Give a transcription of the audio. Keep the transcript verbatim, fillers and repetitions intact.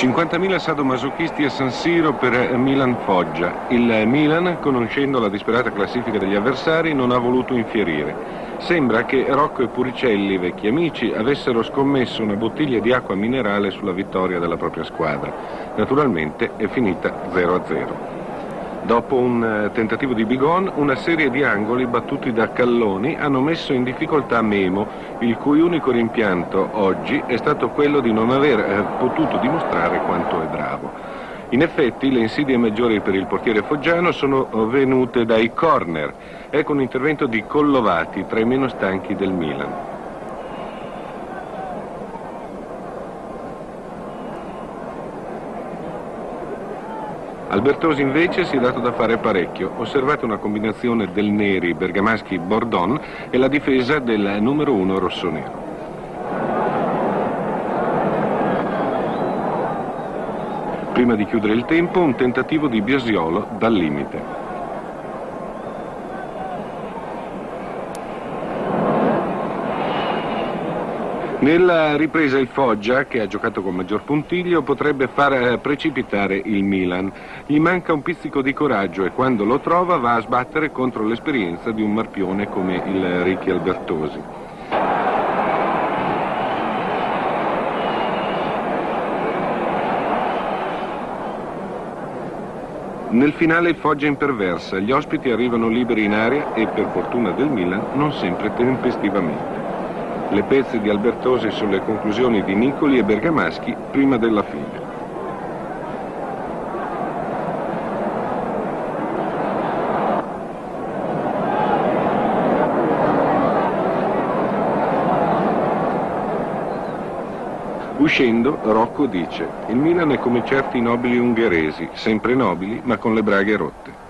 cinquantamila sadomasochisti a San Siro per Milan-Foggia. Il Milan, conoscendo la disperata classifica degli avversari, non ha voluto infierire. Sembra che Rocco e Puricelli, vecchi amici, avessero scommesso una bottiglia di acqua minerale sulla vittoria della propria squadra. Naturalmente è finita zero a zero. Dopo un tentativo di Bigon, una serie di angoli battuti da Calloni hanno messo in difficoltà Memo, il cui unico rimpianto oggi è stato quello di non aver potuto dimostrare quanto è bravo. In effetti le insidie maggiori per il portiere foggiano sono venute dai corner. Ecco un intervento di Collovati, tra i meno stanchi del Milan. Albertosi invece si è dato da fare parecchio. Osservate una combinazione del Neri, Bergamaschi, Bordon e la difesa del numero uno rossonero. Prima di chiudere il tempo, un tentativo di Biasiolo dal limite. Nella ripresa il Foggia, che ha giocato con maggior puntiglio, potrebbe far precipitare il Milan. Gli manca un pizzico di coraggio e quando lo trova va a sbattere contro l'esperienza di un marpione come il Ricky Albertosi. Nel finale il Foggia imperversa, gli ospiti arrivano liberi in area e, per fortuna del Milan, non sempre tempestivamente. Le pezze di Albertosi sulle conclusioni di Nicoli e Bergamaschi prima della fine. Uscendo, Rocco dice: il Milan è come certi nobili ungheresi, sempre nobili ma con le braghe rotte.